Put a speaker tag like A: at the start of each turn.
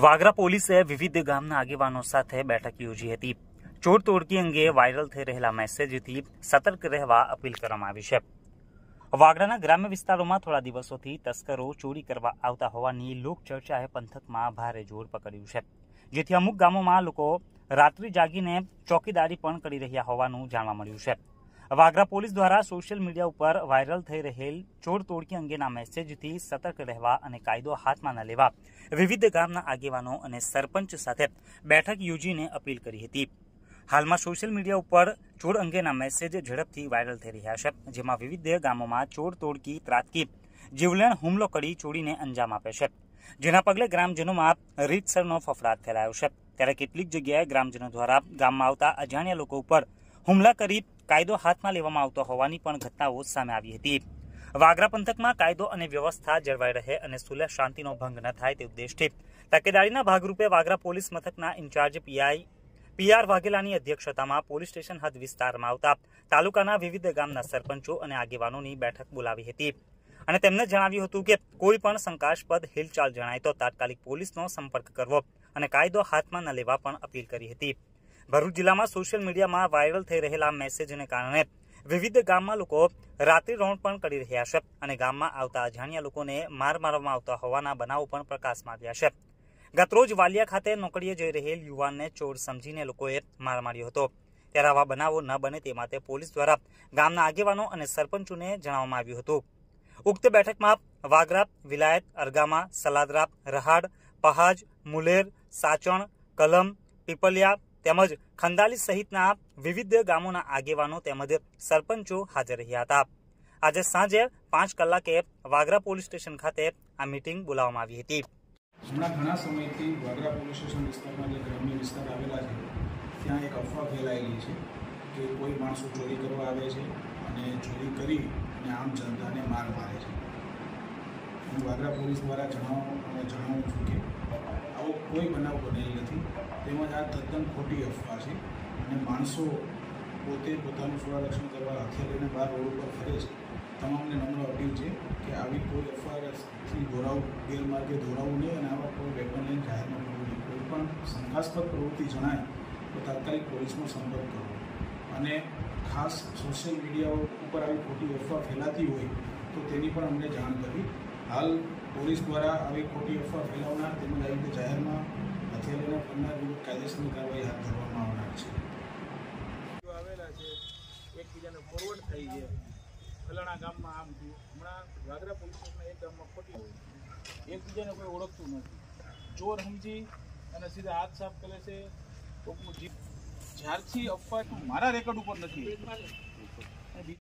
A: વાગરા પોલીસે વિવિધ ગામના આગેવાનો સાથે બેઠક યોજી હતી। ચોર તોડકી અંગે વાયરલ થઈ રહેલા મેસેજથી સતર્ક રહેવા અપીલ કરવામાં આવી છે। વાગરાના ગ્રામ્ય વિસ્તારોમાં થોડા દિવસોથી તસ્કરો ચોરી કરવા આવતા હોવાની લોકચર્ચાએ પંથકમાં ભારે જોર પકડ્યું છે, જેથી અમુક ગામોમાં લોકો રાત્રિ જાગીને ચોકીદારી પણ કરી રહ્યા હોવાનું જાણવા મળ્યું છે। વાગરા પોલીસ દ્વારા સોશિયલ મીડિયા ઉપર વાયરલ થઈ રહેલ ચોર તોડકી અંગેના મેસેજથી સતર્ક રહેવા અને કાયદો હાથમાં ન લેવા વિવિધ ગામના આગેવાનો અને સરપંચ સાથે બેઠક યોજીને અપીલ કરી હતી। હાલમાં સોશિયલ મીડિયા ઉપર ચોર અંગેના મેસેજ ઝડપથી વાયરલ થઈ રહ્યા છે, જેમાં વિવિધ ગામોમાં ચોર તોડકી ત્રાટકી જીવલેણ હુમલો કરી ચોરીને અંજામ આપે છે, જેના પગલે ગ્રામજનોમાં રીતસરનો ફફડાટ ફેલાયો છે। ત્યારે કેટલીક જગ્યાએ ગ્રામજનો દ્વારા ગામમાં આવતા અજાણ્યા લોકો ઉપર હુમલા કરી કાયદો હાથમાં લેવામાં આવતો હોવાની પણ ઘટનાઓ સામે આવી હતી। વાગરા પંથકમાં કાયદો અને વ્યવસ્થા જળવાઈ રહે અને સુલહ શાંતિનો ભંગ ન થાય તે ઉદ્દેશથી તકેદારીના ભાગરૂપે વાગરા પોલીસ મથકના ઇન્ચાર્જ પીઆર વાઘેલાની અધ્યક્ષતામાં પોલીસ સ્ટેશન હદ વિસ્તારમાં આવતા તાલુકાના વિવિધ ગામના સરપંચો અને આગેવાનોની બેઠક બોલાવી હતી અને તેમને જણાવ્યું હતું કે કોઈ પણ શંકાસ્પદ હિલચાલ જણાય તો તાત્કાલિક પોલીસનો સંપર્ક કરવો અને કાયદો હાથમાં ન લેવા પણ અપીલ કરી હતી। ભરૂચ જિલ્લામાં સોશિયલ મીડિયામાં વાયરલ થઈ રહેલા મેસેજને કારણે વિવિધ ગામમાં લોકો રાત્રિ રોંડ પણ કરી રહ્યા છે અને ગામમાં આવતા અજાણ્યા લોકોને માર મારવામાં આવતા હોવાના બનાવો પણ પ્રકાશમાં આવ્યા છે। ગતરોજ વાલિયા ખાતે નોકરીએ જઈ રહેલ યુવાનને ચોર સમજીને લોકોએ માર માર્યો હતો, ત્યારે આવા બનાવો ન બને તે માટે પોલીસ દ્વારા ગામના આગેવાનો અને સરપંચોને જણાવવામાં આવ્યું હતું। ઉક્ત બેઠકમાં વાગરા, વિલાયત, અરગામા, સલાદરા, રહાડ, પહાજ, મુલેર, સાચણ, કલમ, પીપલિયા તેમજ ખંદાલી સહિતના વિવિધ ગામોના આગેવાનો તેમજ સરપંચો હાજર રહ્યા હતા। આજે સાંજે 5 કલાકે વાગરા પોલીસ સ્ટેશન ખાતે આ મીટિંગ બોલાવવામાં આવી હતી।
B: હમણાં ઘણા સમયથી વાગરા પોલીસ સ્ટેશન વિસ્તારમાં જે ગ્રામ્ય વિસ્તાર આવેલા છે ત્યાં એક અફવા ફેલાયેલી છે કે કોઈ માણસો ચોરી કરવા આવે છે અને ચોરી કરી અને આમ જનતાને માર મારે છે। હું વાગરા પોલીસ દ્વારા જણાવું છું કે આવો કોઈ બનાવ બનેલ નથી, તેમજ આ તદ્દન ખોટી અફવા છે અને માણસો પોતે પોતાનું સ્વરક્ષણ કરવા હથિયાર લઈને બહાર રોડ ઉપર ફરે છે। તમામને નમ્ર અપીલ છે કે આવી કોઈ અફવાથી ગેરમાર્ગે દોરાવવું નહીં અને આવા કોઈ વેપન લઈને જાહેરમાં કરવું નહીં। કોઈ પણ શંકાસ્પદ પ્રવૃત્તિ જણાય તો તાત્કાલિક પોલીસનો સંપર્ક કરવો અને ખાસ સોશિયલ મીડિયા ઉપર આવી ખોટી અફવા ફેલાતી હોય તો તેની પણ અમને જાણ કરવી। હાલ પોલીસ દ્વારા આવી ખોટી અફવા ફેલાવનાર તેમજ આવી રીતે જાહેરમાં હથિયાર લઈને ફરનાર વિરુદ્ધ કાયદેસરની કાર્યવાહી હાથ ધરવામાં આવનાર છે।
C: આવેલા છે એકબીજાને ફોરવર્ડ થઈ છે, ફલાણા ગામમાં આમ થયું। હમણાં વાગરા પોલીસ સ્ટેશનના એક ગામમાં ખોટી હોય, એકબીજાને કોઈ ઓળખતું નથી, ચોર સમજી અને સીધા હાથ સાફ કરે છે। જ્યારથી અફવા મારા રેકોર્ડ ઉપર નથી